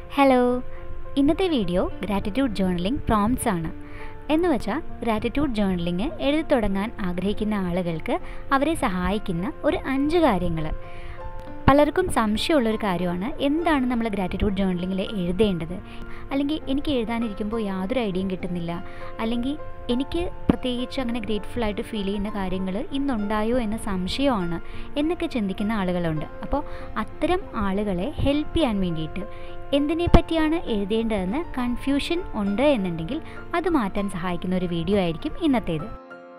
Hello, ഇന്നത്തെ video gratitude journaling പ്രോംപ്റ്റ്സ് ആണ്. എന്നുവെച്ചാൽ ഗ്രാറ്റിറ്റ്യൂഡ് ജേർണലിംഗ് എഴുതി തുടങ്ങാൻ ആഗ്രഹിക്കുന്ന ആളുകൾക്ക് അവരെ സഹായിക്കുന്ന ഒരു 5 കാര്യങ്ങൾ. പലർക്കും സംശയമുള്ളൊരു കാര്യമാണ്, എന്താണ് നമ്മൾ ഗ്രാറ്റിറ്റ്യൂഡ് ജേർണലിങ്ങിൽ എഴുതേണ്ടത്, അല്ലെങ്കിൽ എനിക്ക് എഴുതാനിരിക്കുമ്പോൾ യാതൊരു ഐഡിയയും കിട്ടുന്നില്ല, അല്ലെങ്കിൽ എനിക്ക് പ്രത്യേകിച്ച് അങ്ങനെ ഗ്രേറ്റ്ഫുൾ ആയിട്ട് ഫീൽ ചെയ്യുന്ന കാര്യങ്ങൾ ഇന്നുണ്ടായോ എന്ന സംശയമാണ് എന്നൊക്കെ ചിന്തിക്കുന്ന ആളുകളുണ്ട്. അപ്പോൾ അത്തരം ആളുകളെ ഹെൽപ്പ് ചെയ്യാൻ വേണ്ടിയിട്ട് എന്തിനെ പറ്റിയാണ് എഴുതേണ്ടതെന്ന് കൺഫ്യൂഷൻ ഉണ്ട് എന്നുണ്ടെങ്കിൽ അത് മാറ്റാൻ സഹായിക്കുന്ന ഒരു വീഡിയോ ആയിരിക്കും ഇന്നത്തേത്.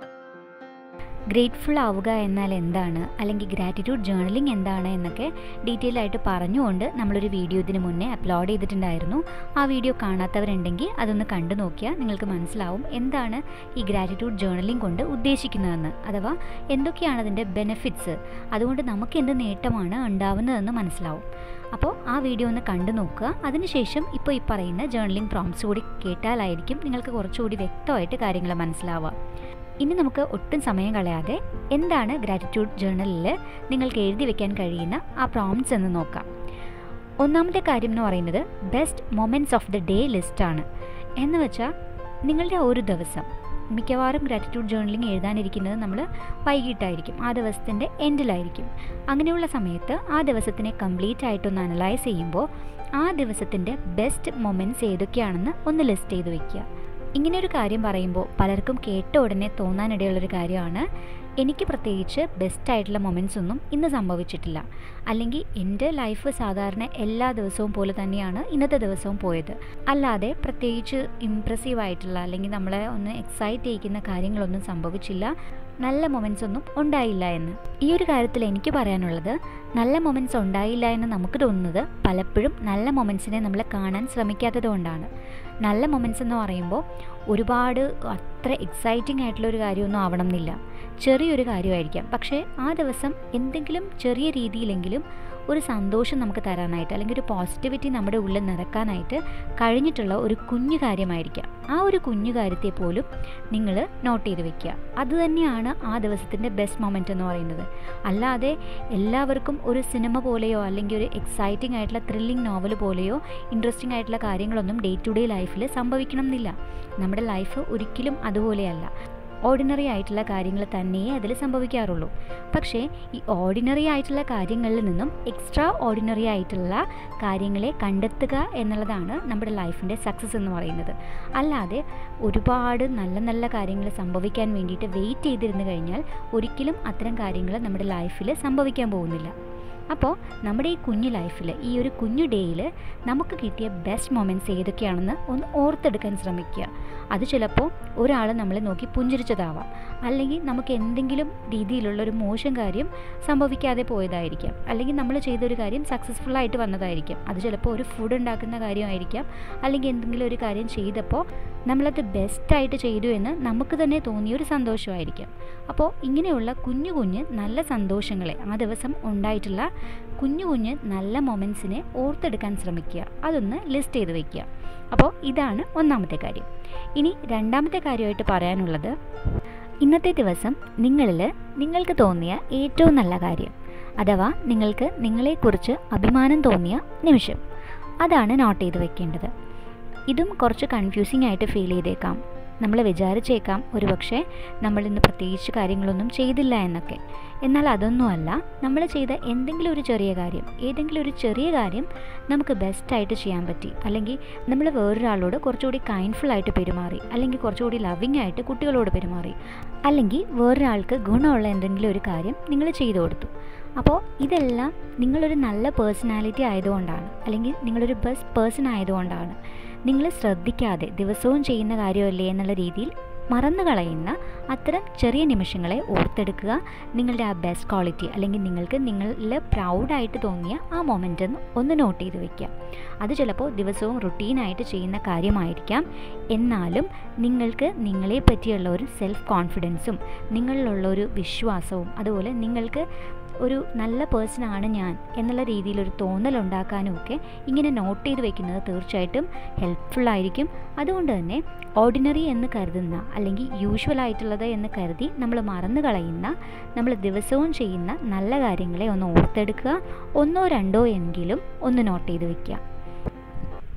ഗ്രേറ്റ്ഫുൾ ആവുക എന്നാൽ എന്താണ്, അല്ലെങ്കിൽ ഗ്രാറ്റിറ്റ്യൂഡ് ജേർണലിംഗ് എന്താണ് എന്നൊക്കെ ഡീറ്റെയിൽ ആയിട്ട് പറഞ്ഞുകൊണ്ട് നമ്മളൊരു വീഡിയോ ഇതിന് മുന്നേ അപ്ലോഡ് ചെയ്തിട്ടുണ്ടായിരുന്നു. ആ വീഡിയോ കാണാത്തവരുണ്ടെങ്കിൽ അതൊന്ന് കണ്ടു നോക്കിയാൽ നിങ്ങൾക്ക് മനസ്സിലാവും എന്താണ് ഈ ഗ്രാറ്റിറ്റ്യൂഡ് ജേർണലിംഗ് കൊണ്ട് ഉദ്ദേശിക്കുന്നതെന്ന്, അഥവാ എന്തൊക്കെയാണ് അതിൻ്റെ ബെനിഫിറ്റ്സ്, അതുകൊണ്ട് നമുക്ക് എന്ത് നേട്ടമാണ് ഉണ്ടാവുന്നതെന്ന് മനസ്സിലാവും. അപ്പോൾ ആ വീഡിയോ ഒന്ന് കണ്ടു നോക്കുക. അതിനുശേഷം ഇപ്പോൾ ഈ പറയുന്ന ജേർണലിംഗ് പ്രോംപ്റ്റ്സ് കൂടി കേട്ടാലായിരിക്കും നിങ്ങൾക്ക് കുറച്ചുകൂടി വ്യക്തമായിട്ട് കാര്യങ്ങൾ മനസ്സിലാവുക. ഇനി നമുക്ക് ഒട്ടും സമയം കളയാതെ എന്താണ് ഗ്രാറ്റിറ്റ്യൂഡ് ജേർണലിൽ നിങ്ങൾക്ക് എഴുതി വെക്കാൻ കഴിയുന്ന ആ പ്രോംപ്റ്റ്സ് എന്ന് നോക്കാം. ഒന്നാമത്തെ കാര്യം എന്ന് പറയുന്നത് best moments of the day ലിസ്റ്റാണ്. എന്ന് വെച്ചാൽ നിങ്ങളുടെ ഒരു ദിവസം, മിക്കവാറും ഗ്രാറ്റിറ്റ്യൂഡ് ജേർണലിംഗ് എഴുതാനിരിക്കുന്നത് നമ്മൾ വൈകിട്ടായിരിക്കും, ആ ദിവസത്തിൻ്റെ എൻഡിലായിരിക്കും. അങ്ങനെയുള്ള സമയത്ത് ആ ദിവസത്തിനെ കംപ്ലീറ്റ് ആയിട്ടൊന്ന് അനലൈസ് ചെയ്യുമ്പോൾ ആ ദിവസത്തിൻ്റെ ബെസ്റ്റ് മൊമെൻറ്റ്സ് ഏതൊക്കെയാണെന്ന് ഒന്ന് ലിസ്റ്റ് ചെയ്ത് വയ്ക്കുക. ഇങ്ങനെയൊരു കാര്യം പറയുമ്പോൾ പലർക്കും കേട്ട ഉടനെ തോന്നാനിടയുള്ളൊരു കാര്യമാണ്, എനിക്ക് പ്രത്യേകിച്ച് ബെസ്റ്റായിട്ടുള്ള മൊമെൻറ്റ്സ് ഒന്നും ഇന്ന് സംഭവിച്ചിട്ടില്ല, അല്ലെങ്കിൽ എൻ്റെ ലൈഫ് സാധാരണ എല്ലാ ദിവസവും പോലെ തന്നെയാണ് ഇന്നത്തെ ദിവസവും പോയത്, അല്ലാതെ പ്രത്യേകിച്ച് ഇംപ്രസീവായിട്ടുള്ള അല്ലെങ്കിൽ നമ്മളെ ഒന്ന് എക്സൈറ്റ് ചെയ്യിക്കുന്ന കാര്യങ്ങളൊന്നും സംഭവിച്ചില്ല, നല്ല മൊമെൻറ്റ്സ് ഒന്നും ഉണ്ടായില്ല എന്ന്. ഈ ഒരു കാര്യത്തിൽ എനിക്ക് പറയാനുള്ളത്, നല്ല മൊമെൻറ്റ്സ് ഉണ്ടായില്ല എന്ന് നമുക്ക് തോന്നുന്നത് പലപ്പോഴും നല്ല മൊമെൻറ്റ്സിനെ നമ്മൾ കാണാൻ ശ്രമിക്കാത്തത് കൊണ്ടാണ്. നല്ല മൊമെൻറ്റ്സ് എന്ന് പറയുമ്പോൾ ഒരുപാട് അത്ര എക്സൈറ്റിംഗ് ആയിട്ടുള്ളൊരു കാര്യമൊന്നും ആവണം എന്നില്ല, ചെറിയൊരു കാര്യമായിരിക്കാം. പക്ഷേ ആ ദിവസം എന്തെങ്കിലും ചെറിയ രീതിയിലെങ്കിലും ഒരു സന്തോഷം നമുക്ക് തരാനായിട്ട്, അല്ലെങ്കിൽ ഒരു പോസിറ്റിവിറ്റി നമ്മുടെ ഉള്ളിൽ നിറക്കാനായിട്ട് കഴിഞ്ഞിട്ടുള്ള ഒരു കുഞ്ഞു കാര്യമായിരിക്കാം. ആ ഒരു കുഞ്ഞു കാര്യത്തെ പോലും നിങ്ങൾ നോട്ട് ചെയ്ത് വെക്കുക. അതുതന്നെയാണ് ആ ദിവസത്തിൻ്റെ ബെസ്റ്റ് മൊമെൻറ്റ് എന്ന് പറയുന്നത്. അല്ലാതെ എല്ലാവർക്കും ഒരു സിനിമ പോലെയോ അല്ലെങ്കിൽ ഒരു എക്സൈറ്റിംഗ് ആയിട്ടുള്ള ത്രില്ലിംഗ് നോവൽ പോലെയോ ഇൻട്രസ്റ്റിംഗ് ആയിട്ടുള്ള കാര്യങ്ങളൊന്നും ഡേ ടു ഡേ ലൈഫിൽ സംഭവിക്കണം എന്നില്ല. നമ്മുടെ ലൈഫ് ഒരിക്കലും അതുപോലെയല്ല. ഓർഡിനറി ആയിട്ടുള്ള കാര്യങ്ങൾ തന്നെയേ അതിൽ സംഭവിക്കാറുള്ളൂ. പക്ഷേ ഈ ഓർഡിനറി ആയിട്ടുള്ള കാര്യങ്ങളിൽ നിന്നും എക്സ്ട്രാ ഓർഡിനറി ആയിട്ടുള്ള കാര്യങ്ങളെ കണ്ടെത്തുക എന്നുള്ളതാണ് നമ്മുടെ ലൈഫിൻ്റെ സക്സസ് എന്ന് പറയുന്നത്. അല്ലാതെ ഒരുപാട് നല്ല നല്ല കാര്യങ്ങൾ സംഭവിക്കാൻ വേണ്ടിയിട്ട് വെയിറ്റ് ചെയ്തിരുന്നു കഴിഞ്ഞാൽ ഒരിക്കലും അത്തരം കാര്യങ്ങൾ നമ്മുടെ ലൈഫിൽ സംഭവിക്കാൻ പോകുന്നില്ല. അപ്പോൾ നമ്മുടെ ഈ കുഞ്ഞു ലൈഫിൽ, ഈ ഒരു കുഞ്ഞു ഡേയിൽ നമുക്ക് കിട്ടിയ ബെസ്റ്റ് മൊമെൻറ്റ്സ് ഏതൊക്കെയാണെന്ന് ഒന്ന് ഓർത്തെടുക്കാൻ ശ്രമിക്കുക. അത് ചിലപ്പോൾ ഒരാൾ നമ്മളെ നോക്കി പുഞ്ചിരിച്ചതാവാം, അല്ലെങ്കിൽ നമുക്ക് എന്തെങ്കിലും രീതിയിലുള്ളൊരു മോശം കാര്യം സംഭവിക്കാതെ പോയതായിരിക്കാം, അല്ലെങ്കിൽ നമ്മൾ ചെയ്തൊരു കാര്യം സക്സസ്ഫുള്ളായിട്ട് വന്നതായിരിക്കാം. അത് ചിലപ്പോൾ ഒരു ഫുഡ് ഉണ്ടാക്കുന്ന കാര്യമായിരിക്കാം, അല്ലെങ്കിൽ എന്തെങ്കിലും ഒരു കാര്യം ചെയ്തപ്പോൾ നമ്മളത് ബെസ്റ്റായിട്ട് ചെയ്തു എന്ന് നമുക്ക് തന്നെ തോന്നിയൊരു സന്തോഷമായിരിക്കാം. അപ്പോൾ ഇങ്ങനെയുള്ള കുഞ്ഞു കുഞ്ഞ് നല്ല സന്തോഷങ്ങളെ, ആ ദിവസം ഉണ്ടായിട്ടുള്ള കുഞ്ഞു കുഞ്ഞ് നല്ല മൊമെൻറ്റ്സിനെ ഓർത്തെടുക്കാൻ ശ്രമിക്കുക, അതൊന്ന് ലിസ്റ്റ് ചെയ്ത് വയ്ക്കുക. അപ്പോൾ ഇതാണ് ഒന്നാമത്തെ കാര്യം. ഇനി രണ്ടാമത്തെ കാര്യമായിട്ട് പറയാനുള്ളത്, ഇന്നത്തെ ദിവസം നിങ്ങൾക്ക് തോന്നിയ ഏറ്റവും നല്ല കാര്യം, അഥവാ നിങ്ങൾക്ക് നിങ്ങളെക്കുറിച്ച് അഭിമാനം തോന്നിയ നിമിഷം, അതാണ് നോട്ട് ചെയ്ത് വെക്കേണ്ടത്. ഇതും കുറച്ച് കൺഫ്യൂസിംഗ് ആയിട്ട് ഫീൽ ചെയ്തേക്കാം. നമ്മൾ വിചാരിച്ചേക്കാം ഒരുപക്ഷെ നമ്മളിന്ന് പ്രത്യേകിച്ച് കാര്യങ്ങളൊന്നും ചെയ്തില്ല എന്നൊക്കെ. എന്നാൽ അതൊന്നുമല്ല, നമ്മൾ ചെയ്ത എന്തെങ്കിലും ഒരു ചെറിയ കാര്യം, ഏതെങ്കിലും ഒരു ചെറിയ കാര്യം നമുക്ക് ബെസ്റ്റായിട്ട് ചെയ്യാൻ പറ്റി, അല്ലെങ്കിൽ നമ്മൾ വേറൊരാളോട് കുറച്ചുകൂടി കൈൻഡ്ഫുള്ളായിട്ട് പെരുമാറി, അല്ലെങ്കിൽ കുറച്ചുകൂടി ലവിങ് ആയിട്ട് കുട്ടികളോട് പെരുമാറി, അല്ലെങ്കിൽ വേറൊരാൾക്ക് ഗുണമുള്ള എന്തെങ്കിലും ഒരു കാര്യം നിങ്ങൾ ചെയ്തു കൊടുത്തു. അപ്പോൾ ഇതെല്ലാം നിങ്ങളൊരു നല്ല പേഴ്സണാലിറ്റി ആയതുകൊണ്ടാണ്, അല്ലെങ്കിൽ നിങ്ങളൊരു ബെസ്റ്റ് പേഴ്സൺ ആയതുകൊണ്ടാണ്. നിങ്ങൾ ശ്രദ്ധിക്കാതെ ദിവസവും ചെയ്യുന്ന കാര്യമല്ലേ എന്നുള്ള രീതിയിൽ മറന്നു കളയുന്ന അത്തരം ചെറിയ നിമിഷങ്ങളെ ഓർത്തെടുക്കുക. നിങ്ങളുടെ ആ ബെസ്റ്റ് ക്വാളിറ്റി, അല്ലെങ്കിൽ നിങ്ങൾക്ക് നിങ്ങളിൽ പ്രൗഡായിട്ട് തോന്നിയ ആ മൊമെൻ്റ് ഒന്ന് നോട്ട് ചെയ്ത് വയ്ക്കുക. അത് ചിലപ്പോൾ ദിവസവും റുട്ടീനായിട്ട് ചെയ്യുന്ന കാര്യമായിരിക്കാം, എന്നാലും നിങ്ങൾക്ക് നിങ്ങളെ പറ്റിയുള്ള ഒരു സെൽഫ് കോൺഫിഡൻസും നിങ്ങളിലുള്ള ഒരു വിശ്വാസവും, അതുപോലെ നിങ്ങൾക്ക് ഒരു നല്ല പേഴ്സണാണ് ഞാൻ എന്നുള്ള രീതിയിലൊരു തോന്നലുണ്ടാക്കാനും ഒക്കെ ഇങ്ങനെ നോട്ട് ചെയ്ത് വയ്ക്കുന്നത് തീർച്ചയായിട്ടും ഹെൽപ്ഫുള്ളായിരിക്കും. അതുകൊണ്ട് തന്നെ ഓർഡിനറി എന്ന് കരുതുന്ന, അല്ലെങ്കിൽ യൂഷ്വലായിട്ടുള്ളത് എന്ന് കരുതി നമ്മൾ മറന്നു കളയുന്ന, നമ്മൾ ദിവസവും ചെയ്യുന്ന നല്ല കാര്യങ്ങളെ ഒന്ന് ഓർത്തെടുക്കുക. 1 2 എങ്കിലും ഒന്ന് നോട്ട് ചെയ്ത് വയ്ക്കുക.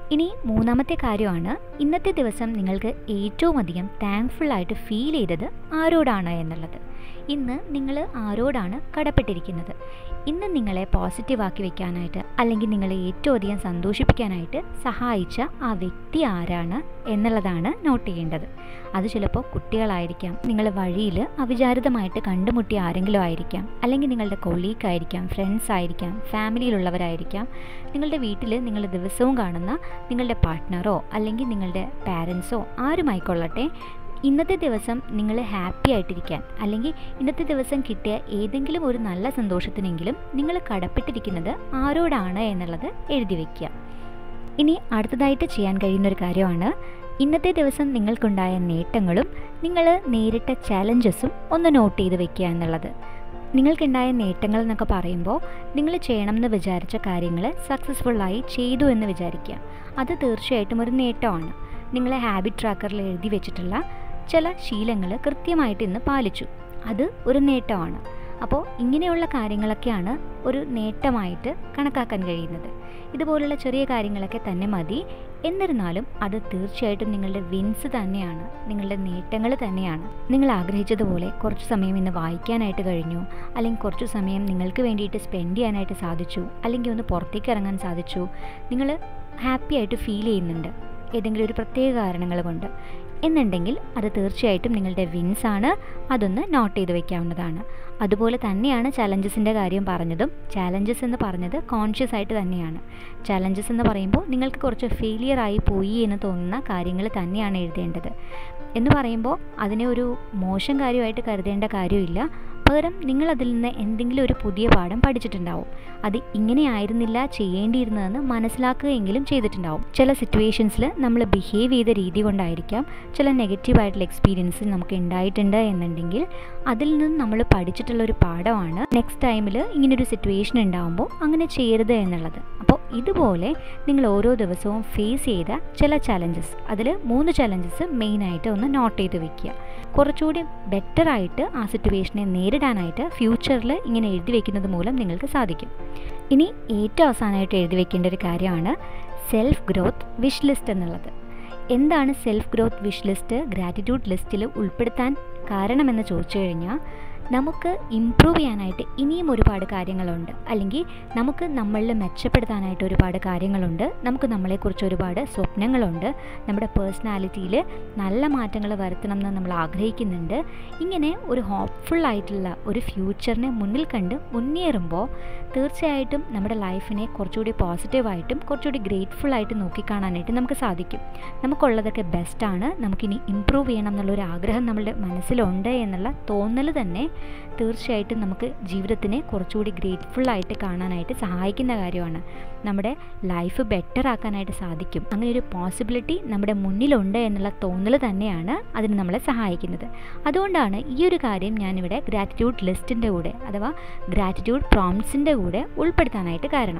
ഇനി മൂന്നാമത്തെ കാര്യമാണ്, ഇന്നത്തെ ദിവസം നിങ്ങൾക്ക് ഏറ്റവും അധികം താങ്ക്ഫുള്ളായിട്ട് ഫീൽ ചെയ്തത് ആരോടാണ് എന്നുള്ളത്. ഇന്ന് നിങ്ങൾ ആരോടാണ് കടപ്പെട്ടിരിക്കുന്നത്? ഇന്ന് നിങ്ങളെ പോസിറ്റീവാക്കി വെക്കാനായിട്ട് അല്ലെങ്കിൽ നിങ്ങളെ ഏറ്റവും അധികം സന്തോഷിപ്പിക്കാനായിട്ട് സഹായിച്ച ആ വ്യക്തി ആരാണ് എന്നുള്ളതാണ് നോട്ട് ചെയ്യേണ്ടത്. അത് ചിലപ്പോൾ കുട്ടികളായിരിക്കാം, നിങ്ങൾ വഴിയിൽ അവിചാരിതമായിട്ട് കണ്ടുമുട്ടിയ ആരെങ്കിലും ആയിരിക്കാം, അല്ലെങ്കിൽ നിങ്ങളുടെ കൊളീഗ് ആയിരിക്കാം, ഫ്രണ്ട്സ് ആയിരിക്കാം, ഫാമിലിയിലുള്ളവരായിരിക്കാം, നിങ്ങളുടെ വീട്ടിൽ നിങ്ങൾ ദിവസവും കാണുന്ന നിങ്ങളുടെ പാർട്ട്ണറോ അല്ലെങ്കിൽ നിങ്ങളുടെ പാരൻസോ ആരുമായിക്കൊള്ളട്ടെ. ഇന്നത്തെ ദിവസം നിങ്ങൾ ഹാപ്പി ആയിട്ടിരിക്കാൻ അല്ലെങ്കിൽ ഇന്നത്തെ ദിവസം കിട്ടിയ ഏതെങ്കിലും ഒരു നല്ല സന്തോഷത്തിനെങ്കിലും നിങ്ങൾ കടപ്പെട്ടിരിക്കുന്നത് ആരോടാണ് എന്നുള്ളത് എഴുതി വയ്ക്കുക. ഇനി അടുത്തതായിട്ട് ചെയ്യാൻ കഴിയുന്നൊരു കാര്യമാണ്, ഇന്നത്തെ ദിവസം നിങ്ങൾക്കുണ്ടായ നേട്ടങ്ങളും നിങ്ങൾ നേരിട്ട ചാലഞ്ചസും ഒന്ന് നോട്ട് ചെയ്ത് വെക്കുക എന്നുള്ളത്. നിങ്ങൾക്കുണ്ടായ നേട്ടങ്ങൾ എന്നൊക്കെ പറയുമ്പോൾ നിങ്ങൾ ചെയ്യണമെന്ന് വിചാരിച്ച കാര്യങ്ങൾ സക്സസ്ഫുള്ളായി ചെയ്തു എന്ന് വിചാരിക്കുക. അത് തീർച്ചയായിട്ടും ഒരു നേട്ടമാണ്. നിങ്ങളെ ഹാബിറ്റ് ട്രാക്കറിൽ എഴുതി വെച്ചിട്ടുള്ള ചില ശീലങ്ങൾ കൃത്യമായിട്ട് ഇന്ന് പാലിച്ചു, അത് ഒരു നേട്ടമാണ്. അപ്പോൾ ഇങ്ങനെയുള്ള കാര്യങ്ങളൊക്കെയാണ് ഒരു നേട്ടമായിട്ട് കണക്കാക്കാൻ കഴിയുന്നത്. ഇതുപോലുള്ള ചെറിയ കാര്യങ്ങളൊക്കെ തന്നെ മതി. എന്നിരുന്നാലും അത് തീർച്ചയായിട്ടും നിങ്ങളുടെ വിൻസ് തന്നെയാണ്, നിങ്ങളുടെ നേട്ടങ്ങൾ തന്നെയാണ്. നിങ്ങൾ ആഗ്രഹിച്ചതുപോലെ കുറച്ച് സമയം ഇന്ന് വായിക്കാനായിട്ട് കഴിഞ്ഞു, അല്ലെങ്കിൽ കുറച്ച് സമയം നിങ്ങൾക്ക് വേണ്ടിയിട്ട് സ്പെൻഡ് ചെയ്യാനായിട്ട് സാധിച്ചു, അല്ലെങ്കിൽ ഒന്ന് പുറത്തേക്ക് ഇറങ്ങാൻ സാധിച്ചു, നിങ്ങൾ ഹാപ്പി ആയിട്ട് ഫീൽ ചെയ്യുന്നുണ്ട് ഏതെങ്കിലും ഒരു പ്രത്യേക കാരണങ്ങൾ കൊണ്ട് എന്നുണ്ടെങ്കിൽ അത് തീർച്ചയായിട്ടും നിങ്ങളുടെ വിൻസാണ്. അതൊന്ന് നോട്ട് ചെയ്ത് വയ്ക്കാവുന്നതാണ്. അതുപോലെ തന്നെയാണ് ചലഞ്ചസിൻ്റെ കാര്യം പറഞ്ഞതും. ചാലഞ്ചസ് എന്ന് പറഞ്ഞത് കോൺഷ്യസ് ആയിട്ട് തന്നെയാണ്. ചലഞ്ചസ് എന്ന് പറയുമ്പോൾ നിങ്ങൾക്ക് കുറച്ച് ഫെയിലിയർ ആയി പോയി എന്ന് തോന്നുന്ന കാര്യങ്ങൾ തന്നെയാണ് എഴുതേണ്ടത്. എന്ന് പറയുമ്പോൾ അതിനെ ഒരു മോശം കാര്യമായിട്ട് കരുതേണ്ട കാര്യമില്ല. പകരം നിങ്ങളതിൽ നിന്ന് എന്തെങ്കിലും ഒരു പുതിയ പാഠം പഠിച്ചിട്ടുണ്ടാവും. അത് ഇങ്ങനെയായിരുന്നില്ല ചെയ്യേണ്ടിയിരുന്നതെന്ന് മനസ്സിലാക്കുകയെങ്കിലും ചെയ്തിട്ടുണ്ടാവും. ചില സിറ്റുവേഷൻസിൽ നമ്മൾ ബിഹേവ് ചെയ്ത രീതി കൊണ്ടായിരിക്കാം ചില നെഗറ്റീവായിട്ടുള്ള എക്സ്പീരിയൻസ് നമുക്ക് ഉണ്ടായിട്ടുണ്ട് എന്നുണ്ടെങ്കിൽ അതിൽ നിന്ന് നമ്മൾ പഠിച്ചിട്ടുള്ളൊരു പാഠമാണ് നെക്സ്റ്റ് ടൈമിൽ ഇങ്ങനൊരു സിറ്റുവേഷൻ ഉണ്ടാകുമ്പോൾ അങ്ങനെ ചെയ്യരുത് എന്നുള്ളത്. അപ്പോൾ ഇതുപോലെ നിങ്ങൾ ഓരോ ദിവസവും ഫേസ് ചെയ്ത ചില ചലഞ്ചസ്, അതിൽ 3 ചലഞ്ചസ് മെയിനായിട്ട് ഒന്ന് നോട്ട് ചെയ്ത് വെക്കുക. കുറച്ചുകൂടി ബെറ്ററായിട്ട് ആ സിറ്റുവേഷനെ നേരിടാനായിട്ട് ഫ്യൂച്ചറിൽ ഇങ്ങനെ എഴുതി വയ്ക്കുന്നത് മൂലം നിങ്ങൾക്ക് സാധിക്കും. ഇനി ഏറ്റവും അവസാനമായിട്ട് എഴുതി വയ്ക്കേണ്ട ഒരു കാര്യമാണ് സെൽഫ് ഗ്രോത്ത് വിഷ് ലിസ്റ്റ് എന്നുള്ളത്. എന്താണ് self growth wish list gratitude ലിസ്റ്റിൽ ഉൾപ്പെടുത്താൻ കാരണമെന്ന് ചോദിച്ചു കഴിഞ്ഞാൽ, നമുക്ക് ഇമ്പ്രൂവ് ചെയ്യാനായിട്ട് ഇനിയും ഒരുപാട് കാര്യങ്ങളുണ്ട്, അല്ലെങ്കിൽ നമുക്ക് നമ്മളിൽ മെച്ചപ്പെടുത്താനായിട്ട് ഒരുപാട് കാര്യങ്ങളുണ്ട്, നമുക്ക് നമ്മളെക്കുറിച്ച് ഒരുപാട് സ്വപ്നങ്ങളുണ്ട്, നമ്മുടെ പേഴ്സണാലിറ്റിയിൽ നല്ല മാറ്റങ്ങൾ വരുത്തണം എന്ന് നമ്മൾ ആഗ്രഹിക്കുന്നുണ്ട്. ഇങ്ങനെ ഒരു ഹോപ്പ്ഫുള്ളായിട്ടുള്ള ഒരു ഫ്യൂച്ചറിനെ മുന്നിൽ കണ്ട് മുന്നേറുമ്പോൾ തീർച്ചയായിട്ടും നമ്മുടെ ലൈഫിനെ കുറച്ചുകൂടി പോസിറ്റീവായിട്ടും കുറച്ചുകൂടി ഗ്രേറ്റ്ഫുള്ളായിട്ട് നോക്കിക്കാണാനായിട്ട് നമുക്ക് സാധിക്കും. നമുക്കുള്ളതൊക്കെ ബെസ്റ്റാണ്, നമുക്കിനി ഇമ്പ്രൂവ് ചെയ്യണം എന്നുള്ളൊരു ആഗ്രഹം നമ്മളുടെ മനസ്സിലുണ്ട് എന്നുള്ള തോന്നൽ തന്നെ തീർച്ചയായിട്ടും നമുക്ക് ജീവിതത്തിനെ കുറച്ചുകൂടി ഗ്രേറ്റ്ഫുള്ളായിട്ട് കാണാനായിട്ട് സഹായിക്കുന്ന കാര്യമാണ്. നമ്മുടെ ലൈഫ് ബെറ്റർ ആക്കാനായിട്ട് സാധിക്കും. അങ്ങനെ ഒരു പോസിബിലിറ്റി നമ്മുടെ മുന്നിലുണ്ട് എന്നുള്ള തോന്നൽ തന്നെയാണ് അതിന് നമ്മളെ സഹായിക്കുന്നത്. അതുകൊണ്ടാണ് ഈ ഒരു കാര്യം ഞാനിവിടെ ഗ്രാറ്റിറ്റ്യൂഡ് ലിസ്റ്റിൻ്റെ കൂടെ അഥവാ ഗ്രാറ്റിറ്റ്യൂഡ് പ്രോംപ്റ്റ്സിൻ്റെ കൂടെ ഉൾപ്പെടുത്താനായിട്ട് കാരണം.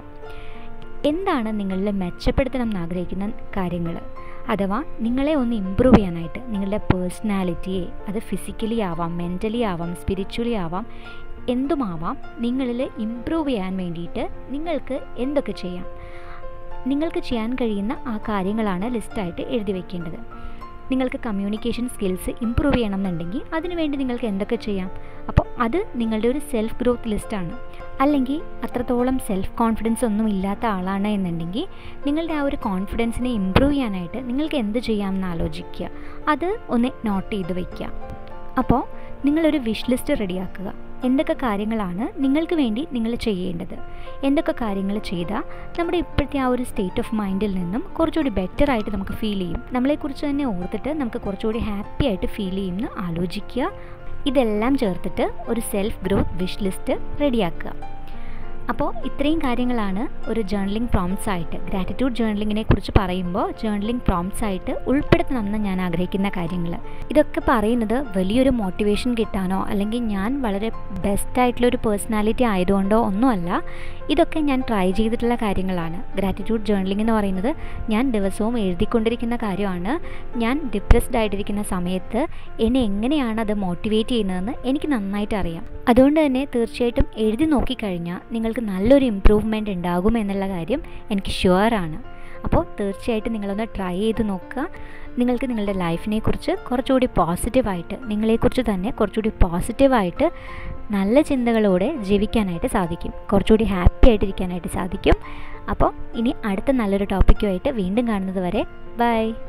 എന്താണ് നിങ്ങളിൽ മെച്ചപ്പെടുത്തണം എന്നാഗ്രഹിക്കുന്ന കാര്യങ്ങൾ, അഥവാ നിങ്ങളെ ഒന്ന് ഇമ്പ്രൂവ് ചെയ്യാനായിട്ട് നിങ്ങളുടെ പേഴ്സണാലിറ്റിയെ, അത് ഫിസിക്കലി ആവാം, മെൻ്റലി ആവാം, സ്പിരിച്വലി ആവാം, എന്തുമാവാം, നിങ്ങളിൽ ഇമ്പ്രൂവ് ചെയ്യാൻ വേണ്ടിയിട്ട് നിങ്ങൾക്ക് എന്തൊക്കെ ചെയ്യാം, നിങ്ങൾക്ക് ചെയ്യാൻ കഴിയുന്ന ആ കാര്യങ്ങളാണ് ലിസ്റ്റായിട്ട് എഴുതി വയ്ക്കേണ്ടത്. നിങ്ങൾക്ക് കമ്മ്യൂണിക്കേഷൻ സ്കിൽസ് ഇമ്പ്രൂവ് ചെയ്യണം എന്നുണ്ടെങ്കിൽ അതിനുവേണ്ടി നിങ്ങൾക്ക് എന്തൊക്കെ ചെയ്യാം. അപ്പോൾ അത് നിങ്ങളുടെ ഒരു സെൽഫ് ഗ്രോത്ത് ലിസ്റ്റാണ്. അല്ലെങ്കിൽ അത്രത്തോളം സെൽഫ് കോൺഫിഡൻസ് ഒന്നും ഇല്ലാത്ത ആളാണ് എന്നുണ്ടെങ്കിൽ നിങ്ങളുടെ ആ ഒരു കോൺഫിഡൻസിനെ ഇമ്പ്രൂവ് ചെയ്യാനായിട്ട് നിങ്ങൾക്ക് എന്ത് ചെയ്യാമെന്ന് ആലോചിക്കുക, അത് ഒന്ന് നോട്ട് ചെയ്ത് വയ്ക്കുക. അപ്പോൾ നിങ്ങളൊരു വിഷ് ലിസ്റ്റ് റെഡിയാക്കുക. എന്തൊക്കെ കാര്യങ്ങളാണ് നിങ്ങൾക്ക് വേണ്ടി നിങ്ങൾ ചെയ്യേണ്ടത്, എന്തൊക്കെ കാര്യങ്ങൾ ചെയ്താൽ നമ്മുടെ ഇപ്പോഴത്തെ ആ ഒരു സ്റ്റേറ്റ് ഓഫ് മൈൻഡിൽ നിന്നും കുറച്ചുകൂടി ബെറ്റർ ആയിട്ട് നമുക്ക് ഫീൽ ചെയ്യും, നമ്മളെക്കുറിച്ച് തന്നെ ഓർത്തിട്ട് നമുക്ക് കുറച്ചുകൂടി ഹാപ്പി ആയിട്ട് ഫീൽ ചെയ്യുമെന്ന് ആലോചിക്കുക. ഇതെല്ലാം ചേർത്തിട്ട് ഒരു സെൽഫ് ഗ്രോത്ത് വിഷ് ലിസ്റ്റ് റെഡിയാക്കുക. അപ്പോൾ ഇത്രയും കാര്യങ്ങളാണ് ഒരു ജേർണലിംഗ് പ്രോംപ്റ്റ്സ് ആയിട്ട്, ഗ്രാറ്റിറ്റ്യൂഡ് ജേർണലിങ്ങിനെ കുറിച്ച് പറയുമ്പോൾ ജേർണലിംഗ് പ്രോംപ്റ്റ്സ് ആയിട്ട് ഉൾപ്പെടുത്തണമെന്ന് ഞാൻ ആഗ്രഹിക്കുന്ന കാര്യങ്ങൾ. ഇതൊക്കെ പറയുന്നത് വലിയൊരു മോട്ടിവേഷൻ കിട്ടാനോ അല്ലെങ്കിൽ ഞാൻ വളരെ ബെസ്റ്റായിട്ടുള്ളൊരു പേഴ്സണാലിറ്റി ആയതുകൊണ്ടോ ഒന്നുമല്ല. ഇതൊക്കെ ഞാൻ ട്രൈ ചെയ്തിട്ടുള്ള കാര്യങ്ങളാണ്. ഗ്രാറ്റിറ്റ്യൂഡ് ജേർണലിംഗ് എന്ന് പറയുന്നത് ഞാൻ ദിവസവും എഴുതിക്കൊണ്ടിരിക്കുന്ന കാര്യമാണ്. ഞാൻ ഡിപ്രസ്ഡ് ആയിട്ടിരിക്കുന്ന സമയത്ത് എന്നെ എങ്ങനെയാണ് അത് മോട്ടിവേറ്റ് ചെയ്യുന്നതെന്ന് എനിക്ക് നന്നായിട്ട് അറിയാം. അതുകൊണ്ട് തന്നെ തീർച്ചയായിട്ടും എഴുതി നോക്കിക്കഴിഞ്ഞാൽ നിങ്ങൾക്ക് നല്ലൊരു ഇമ്പ്രൂവ്മെൻറ്റ് ഉണ്ടാകും എന്നുള്ള കാര്യം എനിക്ക് ഷുവറാണ്. അപ്പോൾ തീർച്ചയായിട്ടും നിങ്ങളൊന്ന് ട്രൈ ചെയ്ത് നോക്കുക. നിങ്ങൾക്ക് നിങ്ങളുടെ ലൈഫിനെ കുറിച്ച് കുറച്ചുകൂടി പോസിറ്റീവായിട്ട്, നിങ്ങളെക്കുറിച്ച് തന്നെ കുറച്ചുകൂടി പോസിറ്റീവായിട്ട് നല്ല ചിന്തകളോടെ ജീവിക്കാനായിട്ട് സാധിക്കും, കുറച്ചുകൂടി ഹാപ്പി ആയിട്ടിരിക്കാനായിട്ട് സാധിക്കും. അപ്പോൾ ഇനി അടുത്ത നല്ലൊരു ടോപ്പിക്കുമായിട്ട് വീണ്ടും കാണുന്നത് വരെ ബൈ.